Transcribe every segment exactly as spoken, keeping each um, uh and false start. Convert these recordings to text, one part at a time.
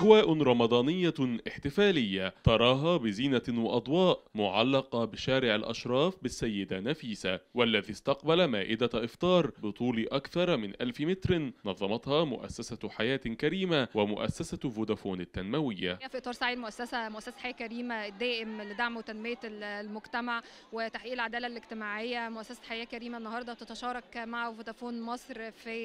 أجواء رمضانية احتفالية تراها بزينة وأضواء معلقة بشارع الأشراف بالسيدة نفيسة، والذي استقبل مائدة إفطار بطول أكثر من ألف متر نظمتها مؤسسة حياة كريمة ومؤسسة فودافون التنموية. في إطار سعي المؤسسة مؤسسة حياة كريمة الدائم لدعم وتنمية المجتمع وتحقيق العدالة الاجتماعية، مؤسسة حياة كريمة النهارده بتتشارك مع فودافون مصر في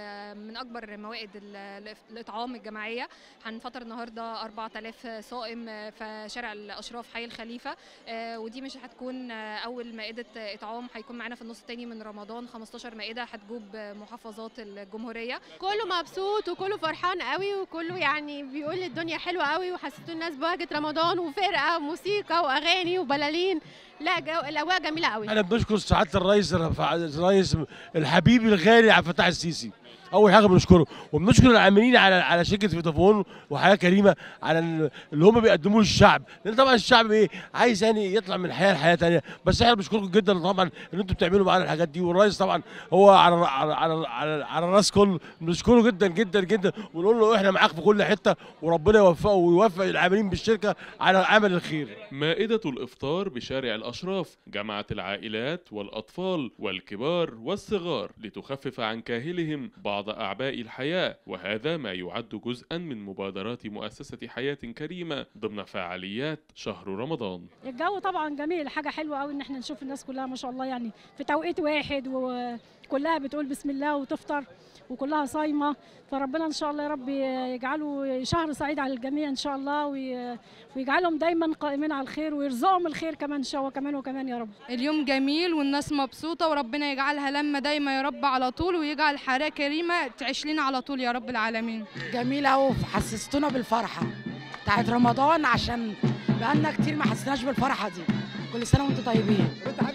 من أكبر موائد الإطعام الجماعية. هنفطر النهارده أربعة آلاف صائم في شارع الأشراف حي الخليفة، ودي مش هتكون أول مائدة إطعام، هيكون معانا في النص الثاني من رمضان خمستاشر مائدة هتجوب محافظات الجمهورية. كله مبسوط وكله فرحان قوي وكله يعني بيقول الدنيا حلوة قوي، وحسيتوا الناس بهجة رمضان وفرقة وموسيقى وأغاني وبلالين. لا جو... الأجواء جميلة قوي. أنا بنشكر سعادة الرئيس الرئيس الحبيب الغالي عبد الفتاح السيسي، اول حاجه بنشكره، وبنشكر العاملين على على شركه فودافون وحياه كريمه على اللي هم بيقدموه للشعب، لان طبعا الشعب ايه عايز يعني يطلع من الحياه لحياه ثانيه، بس احنا بنشكركم جدا طبعا ان انتم بتعملوا معانا الحاجات دي، والرئيس طبعا هو على على على على, على الراس كله، بنشكره جدا جدا جدا ونقول له احنا معاك في كل حته، وربنا يوفقه ويوفق العاملين بالشركه على عمل الخير. مائدة الإفطار بشارع الأشراف جمعت العائلات والأطفال والكبار والصغار لتخفف عن كاهلهم بعض أعباء الحياة، وهذا ما يعد جزءا من مبادرات مؤسسة حياة كريمة ضمن فعاليات شهر رمضان. الجو طبعا جميل، حاجة حلوة قوي ان احنا نشوف الناس كلها ما شاء الله يعني في توقيت واحد وكلها بتقول بسم الله وتفطر وكلها صايمة، فربنا ان شاء الله يا رب يجعله شهر سعيد على الجميع ان شاء الله، ويجعلهم دايما قائمين على الخير ويرزقهم الخير كمان ان شاء الله كمان وكمان يا رب. اليوم جميل والناس مبسوطة، وربنا يجعلها لما دايما يا رب على طول، ويجعل حياة كريمة تعيش لنا على طول يا رب العالمين. جميل قوي، حسستونا بالفرحة بتاعت رمضان عشان بقالنا كتير ما حسيناش بالفرحة دي. كل سنة وانتم طيبين.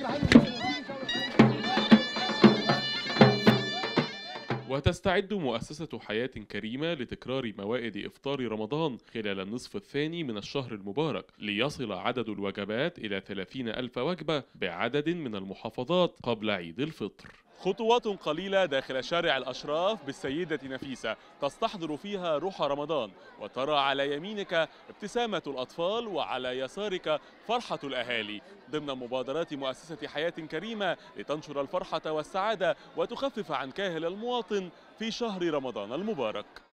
وتستعد مؤسسة حياة كريمة لتكرار موائد إفطار رمضان خلال النصف الثاني من الشهر المبارك، ليصل عدد الوجبات إلى ثلاثين ألف وجبة بعدد من المحافظات قبل عيد الفطر. خطوات قليلة داخل شارع الأشراف بالسيدة نفيسة تستحضر فيها روح رمضان، وترى على يمينك ابتسامة الأطفال وعلى يسارك فرحة الأهالي ضمن مبادرات مؤسسة حياة كريمة لتنشر الفرحة والسعادة وتخفف عن كاهل المواطن في شهر رمضان المبارك.